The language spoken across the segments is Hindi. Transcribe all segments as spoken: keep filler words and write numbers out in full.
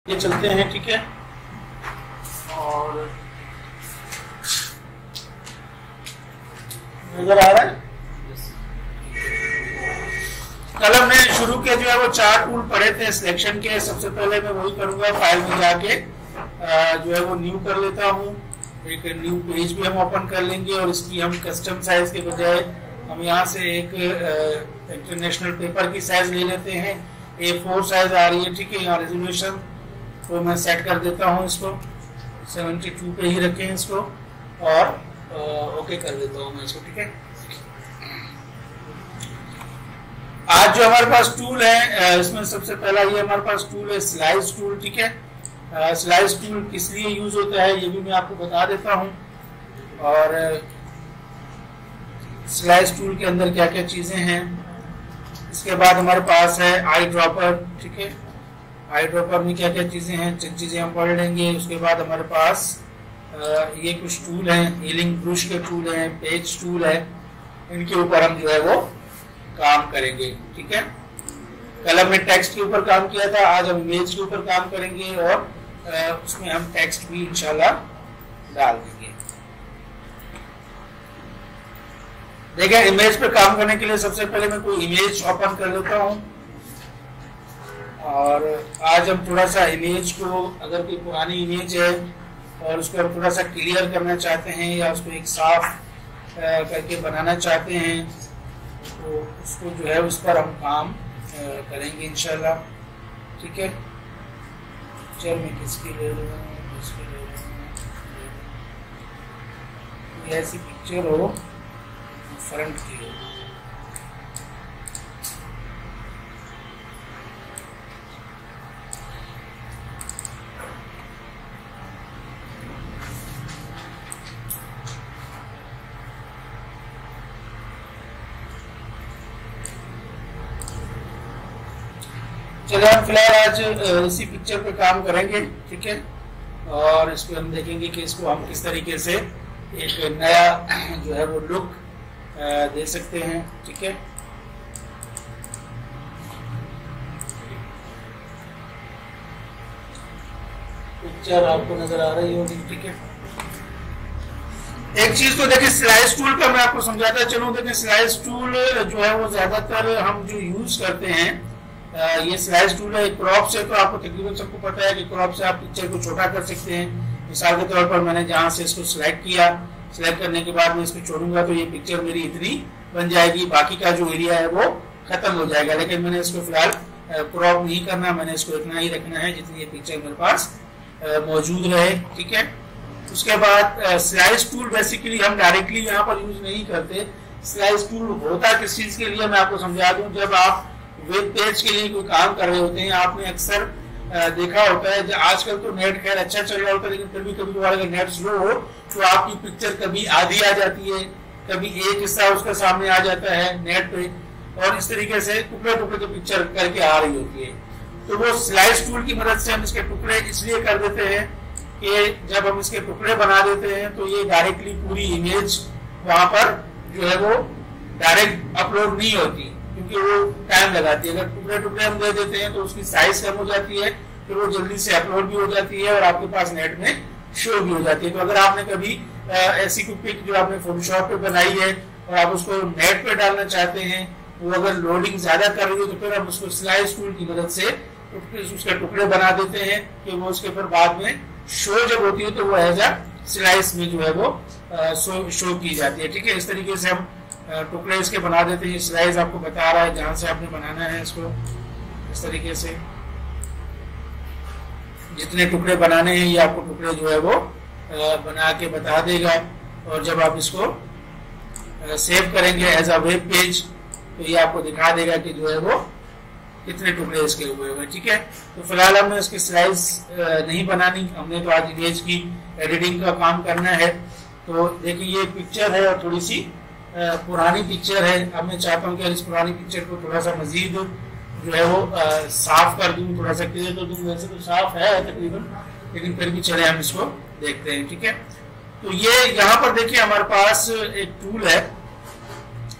ये चलते हैं, ठीक है। और नजर आ रहा है, कल हमने शुरू के जो है वो चार टूल पढ़े थे सिलेक्शन के। सबसे पहले मैं वही करूंगा, फाइल में जाके जो है वो न्यू कर लेता हूँ, एक न्यू पेज भी हम ओपन कर लेंगे और इसकी हम कस्टम साइज के बजाय हम यहाँ से एक इंटरनेशनल पेपर की साइज ले लेते हैं। ए फोर साइज आ रही है, ठीक है। यहाँ रेजोल्यूशन तो मैं सेट कर देता हूँ, इसको बहत्तर पे ही रखें इसको, और आ, ओके कर देता हूँ मैं इसको, ठीक है। आज जो हमारे पास टूल है, इसमें सबसे पहला ये हमारे पास टूल है स्लाइस टूल, ठीक है। स्लाइस टूल किस लिए यूज होता है ये भी मैं आपको बता देता हूँ, और स्लाइस टूल के अंदर क्या क्या चीजें हैं। इसके बाद हमारे पास है आई ड्रॉपर, ठीक है। आई ड्रॉपर में क्या क्या चीजें हैं, जिन चीजें हम पढ़ लेंगे। उसके बाद हमारे पास ये कुछ टूल हैं, हीलिंग ब्रश के टूल हैं, पेज टूल है, इनके ऊपर हम जो है वो काम करेंगे, ठीक है। कल हमने टेक्स्ट के ऊपर काम किया था, आज हम इमेज के ऊपर काम करेंगे और उसमें हम टेक्स्ट भी इंशाल्लाह डाल देंगे। देखिए, इमेज पे काम करने के लिए सबसे पहले मैं कोई इमेज ओपन कर लेता हूं, और आज हम थोड़ा सा इमेज को, अगर कोई पुरानी इमेज है और उसको हम थोड़ा सा क्लियर करना चाहते हैं या उसको एक साफ करके बनाना चाहते हैं, तो उसको जो है उस पर हम काम करेंगे इंशाल्लाह, ठीक है। चल मैं किसकी ले रहा हूँ, किसकी ले रहा हूँ, ऐसी पिक्चर हो फ्रंट की हो। चलिए हम फिलहाल आज इसी पिक्चर पे काम करेंगे, ठीक है। और इस पे हम देखेंगे कि इसको हम किस तरीके से एक नया जो है वो लुक दे सकते हैं, ठीक है। पिक्चर आपको नजर आ रही होगी, ठीक है। एक चीज तो देखिए, स्लाइस टूल का मैं आपको समझाता चलूं। देखिए, स्लाइस टूल जो है वो ज्यादातर हम जो यूज करते हैं, ये स्लाइस टूल है। क्रॉप से तो आपको तकरीबन सबको पता है कि क्रॉप से आप पिक्चर को छोटा कर सकते हैं। मिसाल के तौर पर मैंने जहां से इसको सिलेक्ट किया, सिलेक्ट करने के बाद मैं इसको छोड़ूंगा तो ये पिक्चर मेरी इतनी बन जाएगी, बाकी का जो एरिया है वो खत्म हो जाएगा। लेकिन मैंने इसको फिलहाल क्रॉप नहीं करना, मैंने इसको इतना ही रखना है जितनी ये पिक्चर मेरे पास मौजूद रहे, ठीक है। उसके बाद स्लाइस टूल बेसिकली हम डायरेक्टली यहाँ पर यूज नहीं करते। स्लाइस टूल होता किस चीज के लिए मैं आपको समझा दूं। जब आप वेब पेज के लिए कोई काम कर रहे होते हैं, आपने अक्सर देखा होता है, आजकल तो नेट खैर अच्छा चल रहा होता है, लेकिन कभी कभी अगर नेट स्लो हो तो आपकी पिक्चर कभी आधी आ जाती है, कभी एक हिस्सा उसका सामने आ जाता है नेट पे, और इस तरीके से टुकड़े टुकड़े की पिक्चर करके आ रही होती है। तो वो स्लाइस टूल की मदद से हम इसके टुकड़े इसलिए कर देते हैं कि जब हम इसके टुकड़े बना देते हैं तो ये डायरेक्टली पूरी इमेज वहां पर जो है वो डायरेक्ट अपलोड नहीं होती, क्योंकि वो टाइम लगाती है। अगर टुकड़े टुकड़े हम दे देते हैं तो उसकी साइज कम हो जाती है, फिर वो जल्दी से अपलोड भी हो जाती है और आपके पास नेट में शो भी हो जाती है। तो अगर आपने कभी ऐसी कोई पिक जो आपने फोटोशॉप पे बनाई है और आप उसको नेट पे डालना चाहते हैं, वो अगर लोडिंग ज्यादा कर रही हो तो फिर हम उसको स्लाइस टूल की मदद से उसके टुकड़े बना देते हैं कि वो उसके फिर बाद में शो जब होती है तो वो एज अ स्लाइस में जो है वो शो शो की जाती है, ठीक है। इस तरीके से हम टुकड़े इसके बना देते हैं। स्लाइस आपको बता रहा है जहां से आपने बनाना है इसको, इस तरीके से जितने टुकड़े बनाने हैं ये आपको टुकड़े जो है वो बना के बता देगा। और जब आप इसको सेव करेंगे एज अ वेब पेज तो ये आपको दिखा देगा कि जो है वो कितने टुकड़े इसके हुए हुए, ठीक है। तो फिलहाल हमने इसकी स्लाइस नहीं बनानी, हमने तो आज इमेज की एडिटिंग का काम करना है। तो देखिए, ये पिक्चर है और थोड़ी सी पुरानी पिक्चर है। अब मैं चाहता हूँ कि इस पुरानी पिक्चर को थोड़ा सा मजीद जो है वो आ, साफ कर दूं, थोड़ा सा क्लियर कर दूं। वैसे तो साफ है तकरीबन, लेकिन फिर भी चले हम इसको देखते हैं, ठीक है। तो ये यहाँ पर देखिए हमारे पास एक टूल है,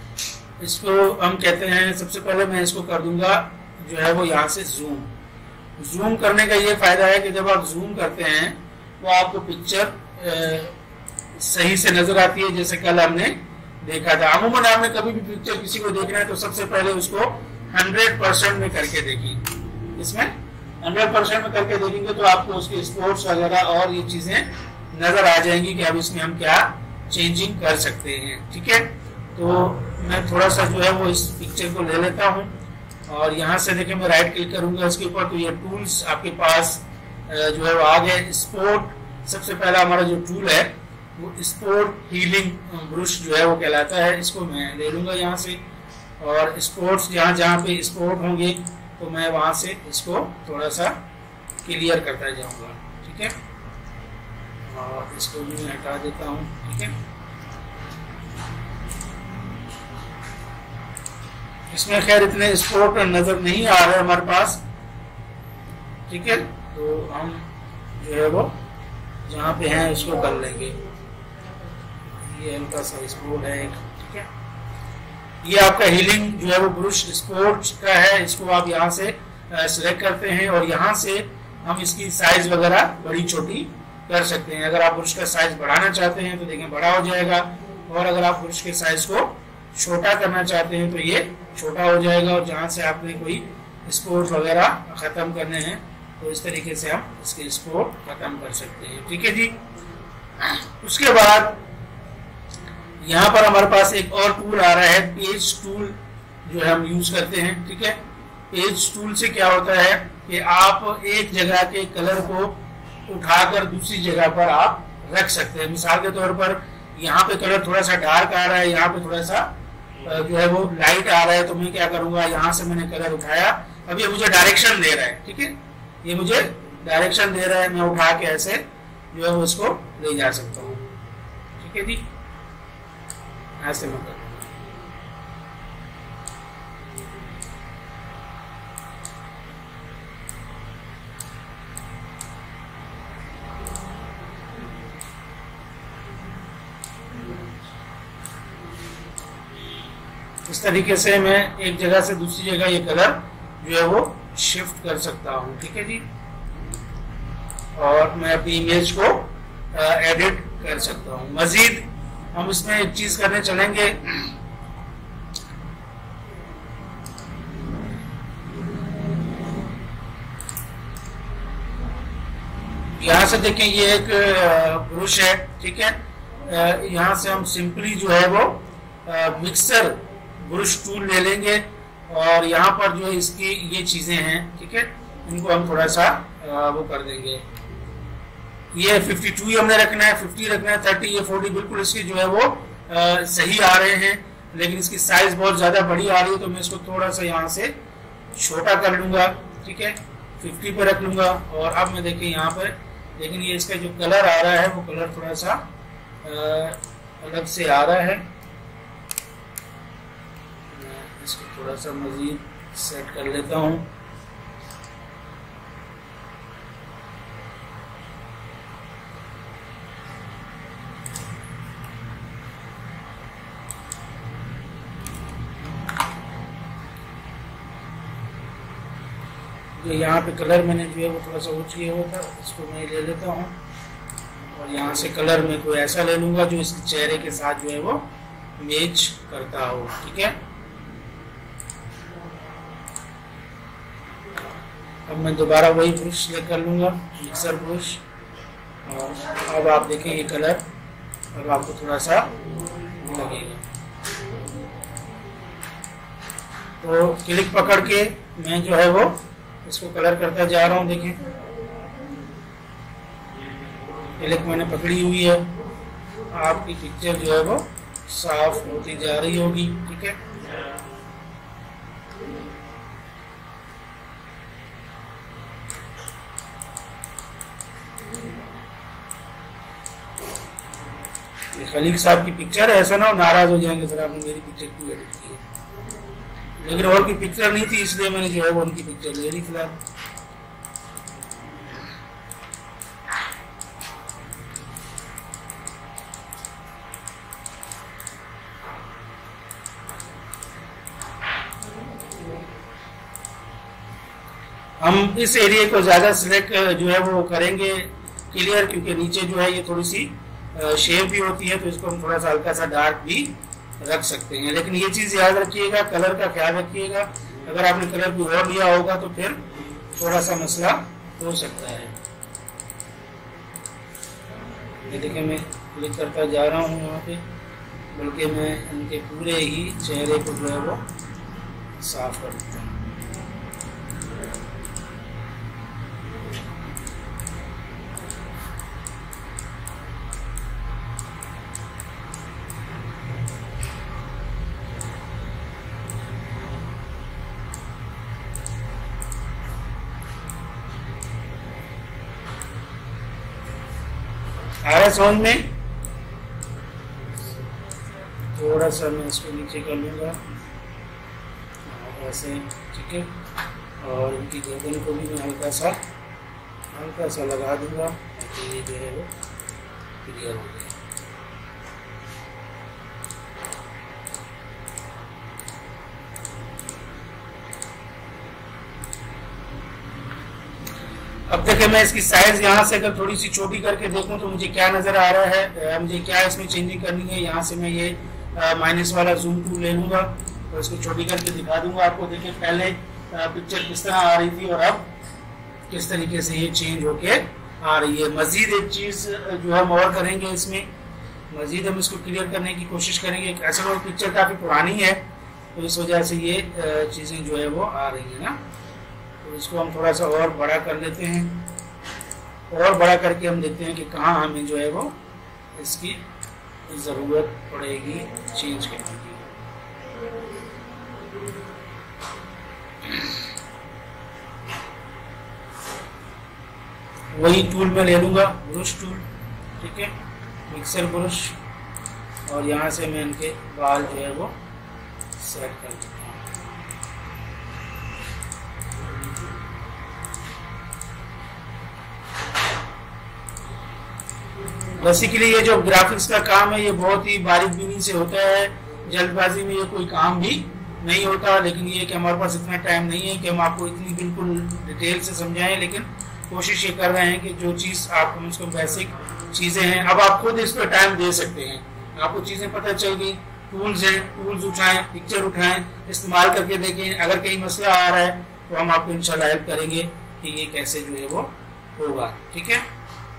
इसको हम कहते हैं, सबसे पहले मैं इसको कर दूंगा जो है वो यहाँ से जूम। जूम करने का ये फायदा है कि जब आप जूम करते हैं तो आपको पिक्चर सही से नजर आती है, जैसे कल हमने देखा था। अमूमन आपने कभी भी पिक्चर किसी को देखना है तो सबसे पहले उसको हंड्रेड परसेंट में करके देखिए। इसमें हंड्रेड परसेंट में करके देखेंगे तो आपको उसके स्पोर्ट्स वगैरह और ये चीजें नजर आ जाएंगी कि अब इसमें हम क्या चेंजिंग कर सकते हैं। ठीक है, तो मैं थोड़ा सा जो है वो इस पिक्चर को ले लेता हूँ और यहाँ से देखिए मैं राइट क्लिक करूंगा इसके ऊपर तो ये टूल्स आपके पास जो है वो आ गए। स्पोर्ट सबसे पहला हमारा जो टूल है वो स्पोर्ट हीलिंग ब्रश जो है वो कहलाता है। इसको मैं ले लूंगा यहाँ से और स्पोर्ट्स जहाँ जहाँ पे स्पोर्ट होंगे तो मैं वहां से इसको थोड़ा सा क्लियर करता जाऊंगा। ठीक है, और इसको भी मैं हटा देता हूँ। ठीक है, इसमें खैर इतने स्पोर्ट नजर नहीं आ रहे हमारे पास। ठीक है, तो हम जो है वो जहाँ पे हैं उसको कर लेंगे। ये हल्का सा स्पोर्ट है एक। ठीक है, ये आपका हीलिंग जो है वो ब्रश स्पोर्ट का है। इसको आप यहाँ से सिलेक्ट करते हैं और यहाँ से हम इसकी साइज वगैरह बड़ी छोटी कर सकते हैं। अगर आप ब्रश का साइज बढ़ाना चाहते हैं तो देखें बड़ा हो जाएगा, और अगर आप ब्रश के साइज को छोटा करना चाहते हैं तो ये छोटा हो जाएगा। और जहाँ से आपने कोई स्पोर्ट वगैरह खत्म करने हैं तो इस तरीके से हम इसके स्पोर्ट खत्म कर सकते हैं। ठीक है जी, उसके बाद यहाँ पर हमारे पास एक और टूल आ रहा है, पेज टूल जो है हम यूज करते हैं। ठीक है, पेज टूल से क्या होता है कि आप एक जगह के कलर को उठाकर दूसरी जगह पर आप रख सकते हैं। मिसाल के तौर पर यहाँ पे कलर थोड़ा सा डार्क आ रहा है, यहाँ पे थोड़ा सा जो है वो लाइट आ रहा है, तो मैं क्या करूंगा, यहाँ से मैंने कलर उठाया। अब ये मुझे डायरेक्शन दे रहा है। ठीक है, ये मुझे डायरेक्शन दे रहा है, मैं उठा के ऐसे जो है वो इसको ले जा सकता हूँ। ठीक है जी, ऐसे मतलब इस तरीके से मैं एक जगह से दूसरी जगह ये कलर जो है वो शिफ्ट कर सकता हूँ। ठीक है जी, और मैं अपनी इमेज को एडिट कर सकता हूँ। मजीद हम इसमें एक चीज करने चलेंगे। यहाँ से देखें ये एक ब्रश है। ठीक है, यहाँ से हम सिंपली जो है वो मिक्सर ब्रश टूल ले लेंगे और यहाँ पर जो है इसकी ये चीजें हैं। ठीक है, इनको हम थोड़ा सा वो कर देंगे। ये बावन हमने रखना है, पचास रखना है, तीस ये चालीस बिल्कुल इसकी जो है वो आ, सही आ रहे हैं, लेकिन इसकी साइज बहुत ज्यादा बड़ी आ रही है तो मैं इसको थोड़ा सा यहाँ से छोटा कर लूंगा। ठीक है, पचास पे रख लूंगा और अब मैं देखिए यहाँ पर लेकिन ये इसका जो कलर आ रहा है वो कलर थोड़ा सा आ, अलग से आ रहा है। मैं इसको थोड़ा सा मजीद सेट कर लेता हूँ। जो यहाँ पे कलर मैंने जो है वो थोड़ा सा ऊँच किया हुआ था, इसको मैं ले लेता हूँ और यहाँ से कलर में कोई ऐसा ले लूँगा जो इसके चेहरे के साथ जो है वो मैच करता हो। ठीक है, अब मैं दोबारा वही ब्रश ले कर लूँगा, मिक्सर ब्रश, और अब आप देखें ये कलर अब आपको थोड़ा सा लगेगा। तो क्लिक पकड़ के मैं जो है वो इसको कलर करता जा रहा हूँ। देखें क्लिक मैंने पकड़ी हुई है, आपकी पिक्चर जो है वो साफ होती जा रही होगी। ठीक है, ये खलीक साहब की पिक्चर है, ऐसा ना नाराज हो जाएंगे सर आपने मेरी पिक्चर क्यों एडिट की है, लेकिन और की पिक्चर नहीं थी इसलिए मैंने जो है वो उनकी पिक्चर ले ली फिलहाल। हम इस एरिया को ज़्यादा सिलेक्ट जो है वो करेंगे क्लियर, क्योंकि नीचे जो है ये थोड़ी सी शेप भी होती है, तो इसको हम थोड़ा सा हल्का सा डार्क भी रख सकते हैं। लेकिन ये चीज़ याद रखिएगा, कलर का ख्याल रखिएगा, अगर आपने कलर भी और लिया होगा तो फिर थोड़ा सा मसला हो सकता है। ये देखिए मैं क्लिक करता जा रहा हूँ यहाँ पे, बल्कि मैं इनके पूरे ही चेहरे को जो है वो साफ कर देता हूँ। आ रहा समझ में? थोड़ा सा मैं इसको नीचे कर लूँगा ऐसे, ठीक है। और इनकी गर्दन को भी मैं हल्का सा हल्का सा लगा दूँगा ताकि ये जो है वो क्लियर हो जाए। अब देखिए मैं इसकी साइज यहाँ से अगर थोड़ी सी छोटी करके देखूं तो मुझे क्या नजर आ रहा है, मुझे क्या इसमें चेंजिंग करनी है। यहाँ से मैं ये माइनस वाला जूम टूल ले लूंगा और इसको छोटी करके दिखा दूंगा आपको। देखिए पहले पिक्चर किस तरह आ रही थी और अब किस तरीके से ये चेंज होके आ रही है। मजीद एक चीज जो हम और करेंगे इसमें, मजीद हम इसको क्लियर करने की कोशिश करेंगे। असल में पिक्चर काफी पुरानी है तो इस वजह से ये चीजें जो है वो आ रही है ना, तो इसको हम थोड़ा सा और बड़ा कर लेते हैं। और बड़ा करके हम देखते हैं कि कहाँ हमें जो है वो इसकी ज़रूरत पड़ेगी चेंज करने की। वही टूल मैं ले लूँगा, ब्रश टूल, ठीक है, मिक्सर ब्रश, और यहाँ से मैं इनके बाल जो है वो सेट कर देता हूँ। बेसिकली ये जो ग्राफिक्स का काम है ये बहुत ही बारीक बीनी से होता है, जल्दबाजी में ये कोई काम भी नहीं होता। लेकिन ये कि हमारे पास इतना टाइम नहीं है कि हम आपको इतनी बिल्कुल डिटेल से समझाएं, लेकिन कोशिश ये कर रहे हैं कि जो चीज़ आपको उसको बेसिक चीज़ें हैं, अब आप खुद इस पर टाइम दे सकते हैं, आपको चीज़ें पता चल गई। टूल्स हैं, टूल्स उठाएं, पिक्चर उठाएं, इस्तेमाल करके देखें। अगर कहीं मसला आ रहा है तो हम आपको इंशाल्लाह हेल्प करेंगे कि ये कैसे जो है वो होगा, ठीक है।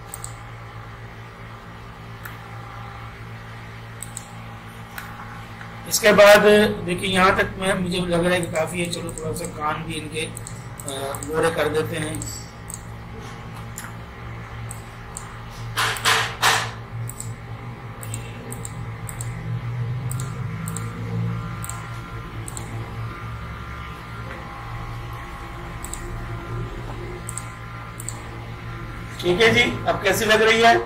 इसके बाद देखिए यहाँ तक मैं मुझे लग रहा है कि काफ़ी है। चलो थोड़ा सा कान भी इनके गोरे कर देते हैं। ठीक है जी, अब कैसी लग रही है?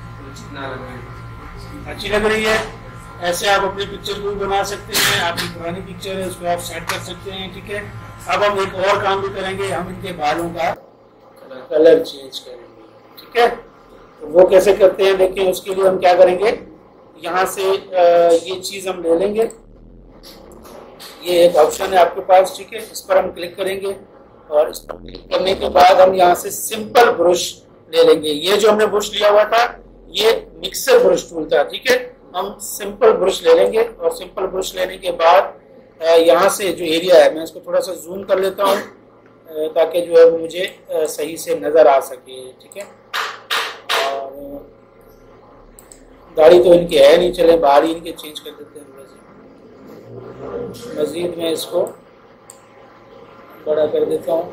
अच्छी लग रही है। ऐसे आप अपनी पिक्चर को भी बना सकते हैं, आपकी पुरानी पिक्चर है उसको आप सेट कर सकते हैं, ठीक है। अब हम एक और काम भी करेंगे, हम इनके बालों का कलर चेंज करेंगे, ठीक है। तो वो कैसे करते हैं देखिए। उसके लिए हम क्या करेंगे, यहाँ से ये चीज हम ले लेंगे, ये एक ऑप्शन है आपके पास, ठीक है। इस पर हम क्लिक करेंगे और इस पर क्लिक करने के बाद हम यहाँ से सिंपल ब्रश ले लेंगे। ये जो हमने ब्रश लिया हुआ था ये मिक्सर ब्रश टूल था, ठीक है। हम सिंपल ब्रश ले लेंगे और सिंपल ब्रश लेने के बाद यहाँ से जो एरिया है मैं इसको थोड़ा सा जूम कर लेता हूँ ताकि जो है वो मुझे सही से नजर आ सके, ठीक है। और दाढ़ी तो इनके है नहीं, चले बाहर ही इनके चेंज कर देते हैं थोड़ा सा। मजीद मैं इसको बड़ा कर देता हूँ।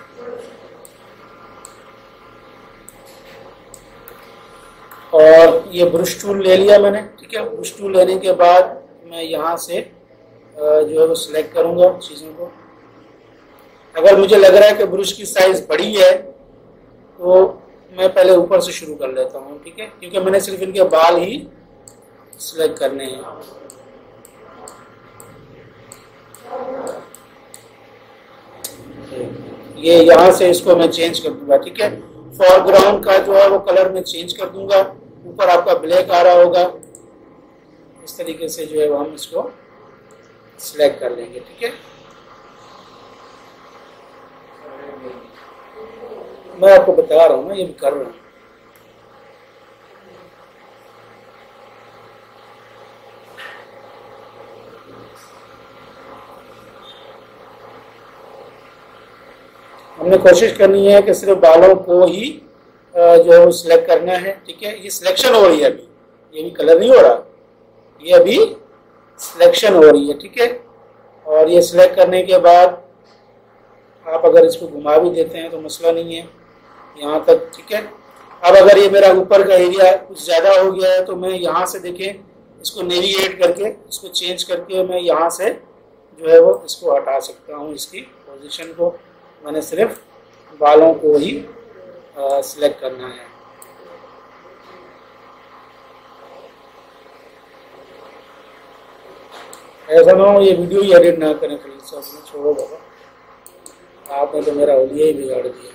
और ये ब्रश टूल ले लिया मैंने, ठीक है। ब्रश टूल लेने के बाद मैं यहाँ से जो है वो सिलेक्ट करूँगा चीज़ों को। अगर मुझे लग रहा है कि ब्रश की साइज बड़ी है तो मैं पहले ऊपर से शुरू कर लेता हूँ, ठीक है, क्योंकि मैंने सिर्फ इनके बाल ही सिलेक्ट करने हैं। ये यहाँ से इसको मैं चेंज कर दूंगा, ठीक है। फॉरग्राउंड का जो है वो कलर में चेंज कर दूंगा, ऊपर आपका ब्लैक आ रहा होगा, इस तरीके से जो है वो हम इसको सिलेक्ट कर लेंगे, ठीक है। मैं आपको बता रहा हूँ ना, ये भी कर रहा हूँ। हमने कोशिश करनी है कि सिर्फ बालों को ही जो है वो सिलेक्ट करना है, ठीक है। ये सिलेक्शन हो रही है अभी, ये भी कलर नहीं हो रहा, ये अभी सिलेक्शन हो रही है, ठीक है। और ये सिलेक्ट करने के बाद आप अगर इसको घुमा भी देते हैं तो मसला नहीं है यहाँ तक, ठीक है। अब अगर ये मेरा ऊपर का एरिया कुछ ज़्यादा हो गया है तो मैं यहाँ से देखें इसको नेविगेट करके इसको चेंज करके मैं यहाँ से जो है वो इसको हटा सकता हूँ, इसकी पोजीशन को। मैंने सिर्फ बालों को ही सिलेक्ट करना है। ऐसा ना हो ये वीडियो ही एडिट ना करें, खलील साहब ने, छोड़ो बाबा, आपने तो मेरा ओलिया ही बिगाड़ दिया।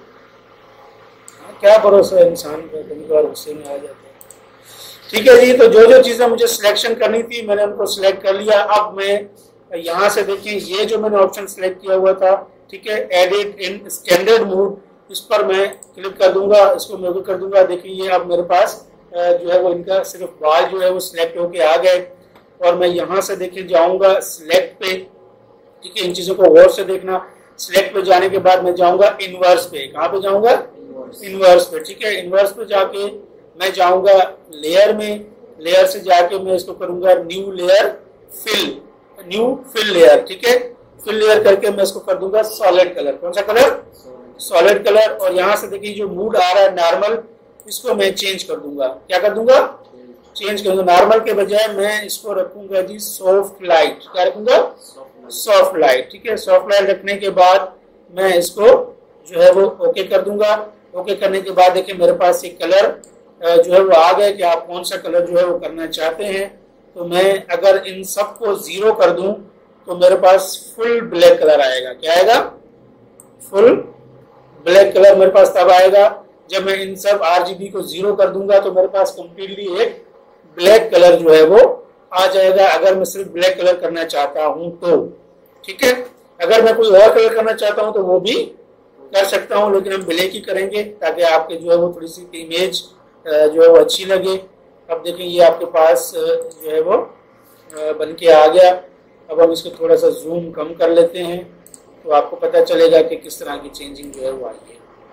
क्या भरोसा है इंसान का, कभी बार गुस्से में आ जाता है। ठीक है जी, तो जो जो चीज़ें मुझे सिलेक्शन करनी थी मैंने उनको सिलेक्ट कर लिया। अब मैं यहाँ से देखें ये जो मैंने ऑप्शन सिलेक्ट किया हुआ था, ठीक है, एडिट इन स्टैंडर्ड मूड, इस पर मैं क्लिक कर दूंगा, इसको मैं भी कर दूंगा। देखिए ये अब मेरे पास जो है वो इनका सिर्फ बाल जो है वो सिलेक्ट होके आ गए। और मैं यहाँ से देखिए जाऊंगा सिलेक्ट पे, ठीक है। इन चीज़ों को गौर से देखना। सिलेक्ट पे जाने के बाद मैं जाऊंगा इनवर्स पे। कहाँ पे जाऊंगा? इनवर्स पे, ठीक है। इनवर्स पे जाके मैं जाऊंगा लेयर में, लेयर से जाके मैं इसको करूंगा new layer fill, new fill layer, ठीक है। फिल लेयर करके मैं इसको कर दूंगा सॉलिड कलर। कौन सा कलर? Solid colour. और यहाँ से देखिए जो मूड आ रहा है नॉर्मल, इसको मैं चेंज कर दूंगा। क्या कर दूंगा? चेंज कर दूंगा। नॉर्मल के बजाय मैं इसको रखूंगा जी सॉफ्ट लाइट। क्या रखूंगा? सॉफ्ट लाइट, ठीक है। सॉफ्ट लाइट रखने के बाद मैं इसको जो है वो ओके कर दूंगा। ओके करने के बाद देखिए मेरे पास एक कलर जो है वो आ गया कि आप कौन सा कलर जो है वो करना चाहते हैं। तो मैं अगर इन सबको जीरो कर दूं तो मेरे पास फुल ब्लैक कलर आएगा। क्या आएगा? फुल ब्लैक कलर मेरे पास तब आएगा जब मैं इन सब आरजीबी को जीरो कर दूंगा तो मेरे पास कंप्लीटली एक ब्लैक कलर जो है वो आ जाएगा। अगर मैं सिर्फ ब्लैक कलर करना चाहता हूं तो, ठीक है। अगर मैं कोई और कलर करना चाहता हूं तो वो भी कर सकता हूं, लेकिन हम ब्लैक ही करेंगे ताकि आपके जो है वो थोड़ी सी इमेज जो है वो अच्छी लगे। अब देखें ये आपके पास जो है वो बन के आ गया। अब हम इसको थोड़ा सा जूम कम कर लेते हैं तो आपको पता चलेगा कि किस तरह की चेंजिंग जो है वो आई है।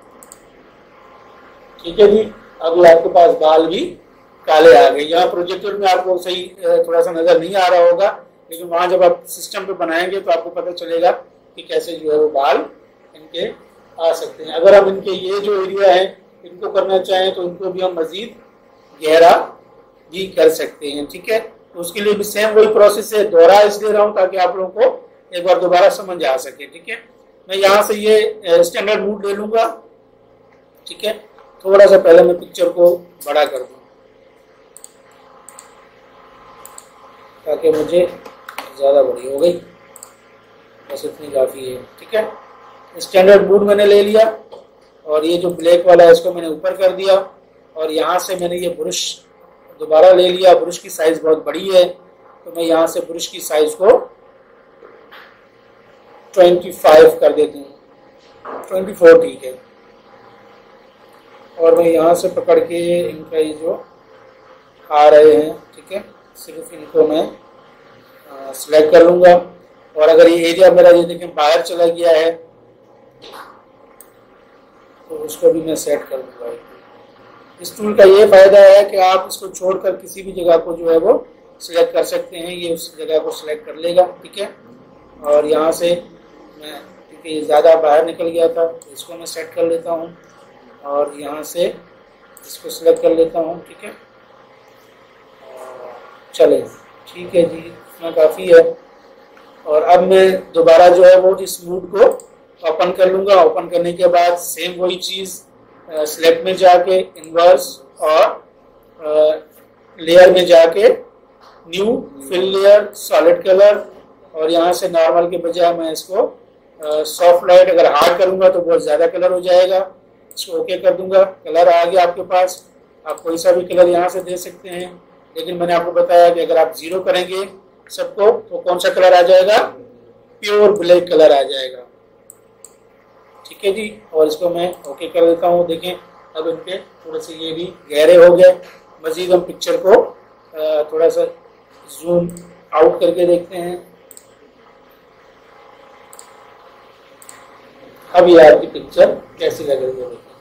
ठीक है जी, अब आपके पास बाल भी काले आ गए। यहाँ प्रोजेक्टर में आपको सही थोड़ा सा नजर नहीं आ रहा होगा, लेकिन वहां जब आप सिस्टम पे बनाएंगे तो आपको पता चलेगा कि कैसे जो है वो बाल इनके आ सकते हैं। अगर हम इनके ये जो एरिया है इनको करना चाहें तो इनको भी हम मजीद गहरा भी कर सकते हैं, ठीक है। तो उसके लिए भी सेम वही प्रोसेस है, दोहरा इसलिए रहा हूँ ताकि आप लोगों को एक बार दोबारा समझ आ सके, ठीक है। मैं यहाँ से ये स्टैंडर्ड मूड ले लूंगा, ठीक है। थोड़ा सा पहले मैं पिक्चर को बड़ा कर दूँ ताकि मुझे ज़्यादा बड़ी हो गई, बस इतनी काफ़ी है, ठीक है। स्टैंडर्ड मूड मैंने ले लिया और ये जो ब्लैक वाला है इसको मैंने ऊपर कर दिया। और यहाँ से मैंने ये ब्रश दोबारा ले लिया। ब्रश की साइज बहुत बड़ी है तो मैं यहाँ से ब्रश की साइज को पच्चीस कर देती हूँ, चौबीस ठीक है। और मैं यहाँ से पकड़ के इनका ये जो आ रहे हैं, ठीक है, सिर्फ इनको मैं सिलेक्ट कर लूँगा। और अगर ये एरिया मेरा ये देखें बाहर चला गया है तो उसको भी मैं सेट कर दूँगा। इस टूल का ये फायदा है कि आप इसको छोड़कर किसी भी जगह को जो है वो सिलेक्ट कर सकते हैं, ये उस जगह को सिलेक्ट कर लेगा, ठीक है। और यहाँ से मैं, क्योंकि ये ज़्यादा बाहर निकल गया था तो इसको मैं सेट कर लेता हूँ और यहाँ से इसको सिलेक्ट कर लेता हूँ, ठीक है। चले, ठीक है जी, इतना काफ़ी है। और अब मैं दोबारा जो है वो इस मूड को ओपन कर लूँगा। ओपन करने के बाद सेम वही चीज़ सिलेक्ट में जाके इनवर्स और लेयर में जाके new fill layer solid colour, और यहाँ से नॉर्मल के बजाय मैं इसको सॉफ्ट लाइट, अगर हार्ड करूँगा तो बहुत ज़्यादा कलर हो जाएगा। इसको ओके कर दूंगा, कलर आ गया आपके पास। आप कोई सा भी कलर यहाँ से दे सकते हैं, लेकिन मैंने आपको बताया कि अगर आप जीरो करेंगे सबको तो कौन सा कलर आ जाएगा? प्योर ब्लैक कलर आ जाएगा। ठीक है जी, और इसको मैं ओके कर देता हूँ। देखें अब इनके थोड़े से ये भी गहरे हो गए। मजीद हम पिक्चर को थोड़ा सा जूम आउट करके देखते हैं। अब ये आपकी पिक्चर कैसी लग रही है, देखिए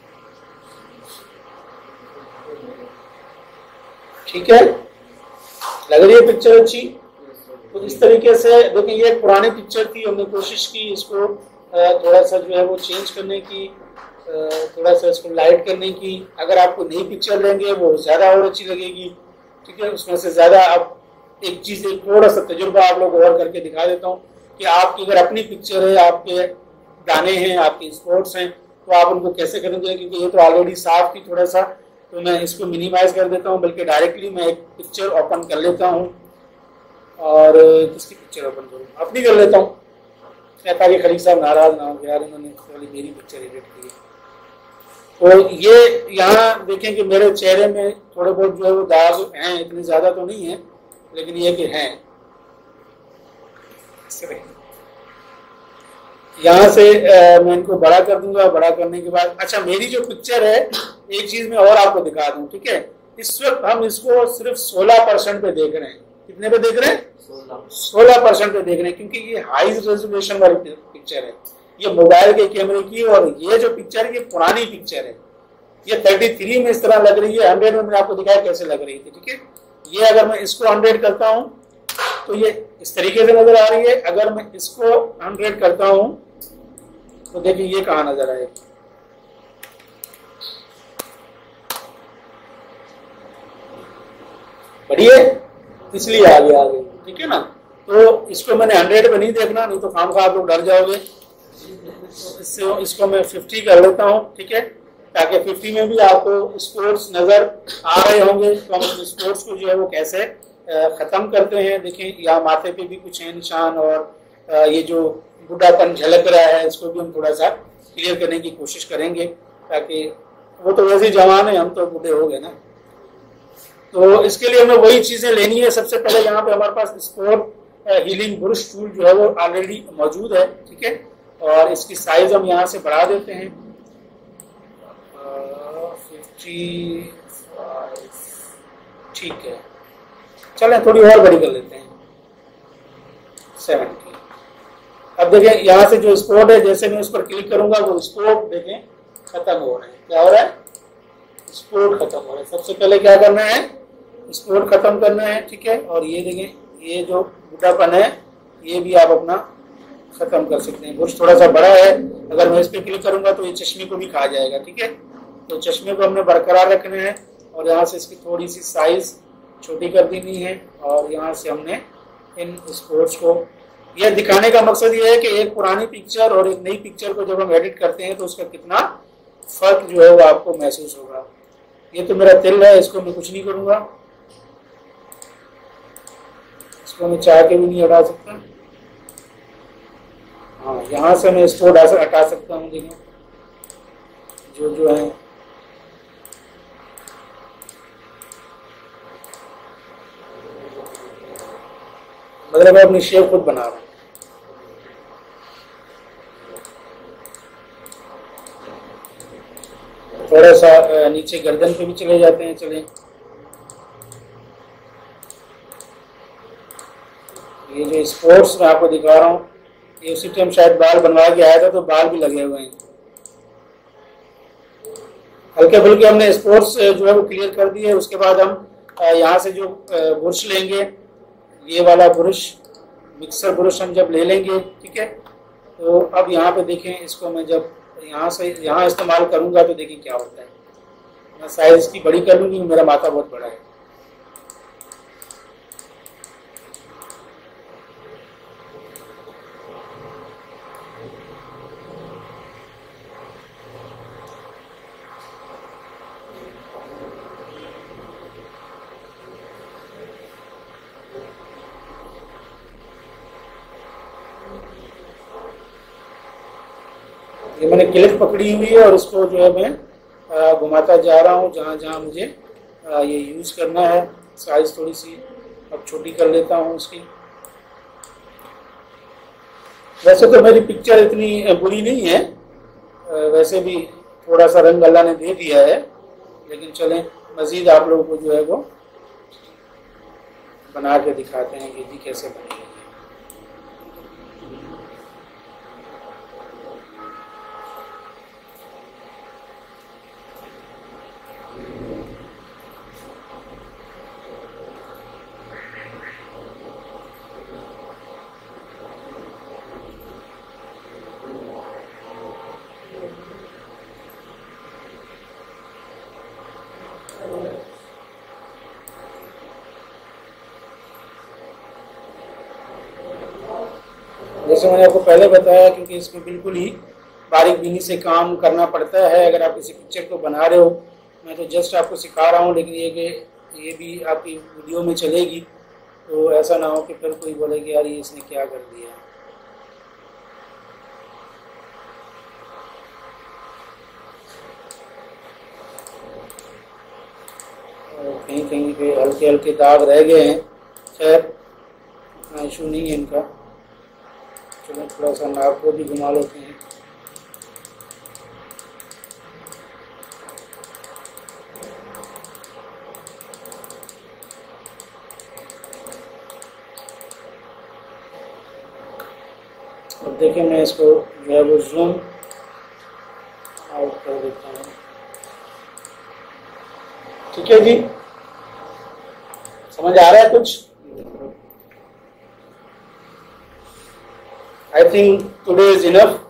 ठीक है, लग रही है पिक्चर अच्छी। तो इस तरीके से देखिए ये एक पुरानी पिक्चर थी, हमने कोशिश की इसको थोड़ा सा जो है वो चेंज करने की, थोड़ा सा इसको लाइट करने की। अगर आपको नई पिक्चर लेंगे वो ज़्यादा और अच्छी लगेगी, ठीक है। उसमें से ज़्यादा आप एक चीज़, एक थोड़ा सा तजुर्बा आप लोग और करके दिखा देता हूँ कि आपकी अगर अपनी पिक्चर है, आपके गाने हैं, आपके स्पोर्ट्स हैं, तो आप उनको कैसे करेंगे, क्योंकि ये तो ऑलरेडी साफ थी थोड़ा सा। तो मैं इसको मिनिमाइज कर देता हूँ, बल्कि डायरेक्टली मैं एक पिक्चर ओपन कर लेता हूँ। और किसकी पिक्चर ओपन करूँ, अपनी कर लेता हूँ, ताकि खलीक साहब नाराज ना हो, यार इन्होंने वाली मेरी पिक्चर एडिट की। तो ये यहाँ देखें कि मेरे चेहरे में थोड़े बहुत जो है वो दाग हैं, इतने ज़्यादा तो नहीं है, लेकिन ये कि हैं। यहाँ से आ, मैं इनको बड़ा कर दूंगा। बड़ा करने के बाद अच्छा, मेरी जो पिक्चर है, एक चीज मैं और आपको दिखा दूं, ठीक है। इस वक्त हम इसको सिर्फ सोलह परसेंट पे देख रहे हैं। कितने पे देख रहे हैं? सोलह परसेंट पे देख रहे हैं, क्योंकि ये हाई रेजोल्यूशन वाली पिक्चर है, ये मोबाइल के कैमरे की। और ये जो पिक्चर है ये पुरानी पिक्चर है, ये थर्टी थ्री में इस तरह लग रही है, हंड्रेड में मैंने आपको दिखाया कैसे लग रही थी, ठीक है। ये अगर मैं इसको हंड्रेड करता हूँ तो ये इस तरीके से नजर आ रही है। अगर मैं इसको हंड्रेड करता हूँ तो देखिए ये कहाँ नजर आएगी, बढ़िया, इसलिए आगे आ गई, ठीक है ना। तो इसको मैंने हंड्रेड पे नहीं देखना, नहीं तो खामखा आप लोग डर जाओगे। इससे इसको मैं फिफ्टी कर लेता हूँ, ठीक है, ताकि फिफ्टी में भी आपको स्पोर्ट्स नजर आ रहे होंगे। तो हम स्पोर्ट्स को जो है वो कैसे खत्म करते हैं। देखें यहाँ माथे पे भी कुछ है निशान, और ये जो बुढ़ापन झलक रहा है इसको भी हम थोड़ा सा क्लियर करने की कोशिश करेंगे, ताकि वो तो वैसे ही जवान है, हम तो बूढ़े हो गए ना। तो इसके लिए हमें वही चीजें लेनी है। सबसे पहले यहाँ पे हमारे पास स्पोर्ट हीलिंग ब्रश टूल जो है वो ऑलरेडी मौजूद है, ठीक है। और इसकी साइज हम यहाँ से बढ़ा देते हैं, फिफ्टी फाइव, ठीक है। चलें थोड़ी और बड़ी कर लेते हैं, सेवेंटी। अब देखें यहाँ से जो स्पोर्ट है, जैसे मैं उस पर क्लिक करूंगा वो स्पोर्ट देखें खत्म हो रहे हैं। क्या हो रहा है? स्पोर्ट खत्म हो रहा है। सबसे पहले क्या करना है? स्पोर्ट खत्म करना है, ठीक है। और ये देखें ये जो बुढ़ापन है ये भी आप अपना खत्म कर सकते हैं। बुर्श थोड़ा सा बड़ा है, अगर मैं इस पर क्लिक करूंगा तो ये चश्मे को भी खा जाएगा, ठीक है। तो चश्मे को हमने बरकरार रखना है, और यहाँ से इसकी थोड़ी सी साइज छोटी कर देनी है। और यहाँ से हमने इन स्पोर्ट्स को, यह दिखाने का मकसद ये है कि एक पुरानी पिक्चर और एक नई पिक्चर को जब हम एडिट करते हैं तो उसका कितना फर्क जो है वो आपको महसूस होगा। ये तो मेरा तिल है, इसको मैं कुछ नहीं करूंगा, इसको मैं चाह के भी नहीं हटा सकता। हाँ, यहाँ से मैं इसको हटा सकता हूँ। देखिए जो जो है मतलब मैं अपनी शेप खुद बना रहा हूँ। थोड़ा सा नीचे गर्दन पे भी चले जाते हैं, चले। ये जो स्पोर्ट्स मैं आपको दिखा रहा हूँ, ये उसी टाइम शायद बाल बनवा के आया था, तो बाल भी लगे हुए हैं। हल्के फुल्के हमने स्पोर्ट्स जो है वो क्लियर कर दिए। उसके बाद हम यहाँ से जो ब्रश लेंगे, ये वाला ब्रश, मिक्सर ब्रश हम जब ले लेंगे, ठीक है। तो अब यहाँ पे देखें, इसको मैं जब यहाँ से यहाँ इस्तेमाल करूँगा तो देखिए क्या होता है। मैं साइज इसकी बड़ी कर लूँगी, मेरा माथा बहुत बड़ा है। ये मैंने क्लिप पकड़ी हुई है और इसको जो है मैं घुमाता जा रहा हूँ जहाँ जहाँ मुझे ये यूज करना है। साइज थोड़ी सी अब छोटी कर लेता हूँ उसकी। वैसे तो मेरी पिक्चर इतनी बुरी नहीं है, वैसे भी थोड़ा सा रंग अल्लाह ने दे दिया है, लेकिन चलें मज़ीद आप लोगों को जो है वो बना के दिखाते हैं कि जी कैसे बनेगी। जैसे मैंने आपको पहले बताया, क्योंकि इसमें बिल्कुल ही बारीक बीनी से काम करना पड़ता है अगर आप किसी पिक्चर को बना रहे हो। मैं तो जस्ट आपको सिखा रहा हूँ, लेकिन ये कि ये भी आपकी वीडियो में चलेगी, तो ऐसा ना हो कि फिर कोई बोले कि यार ये इसने क्या कर दिया। कहीं कहीं पे हल्के हल्के दाग रह गए हैं, खैर इतना इशू नहीं है इनका। चलो थोड़ा सा नाक को भी घुमा लेते हैं। अब देखिए मैं इसको जो है वो जूम आउट कर देता हूँ। ठीक है जी, समझ आ रहा है कुछ? I think today is enough.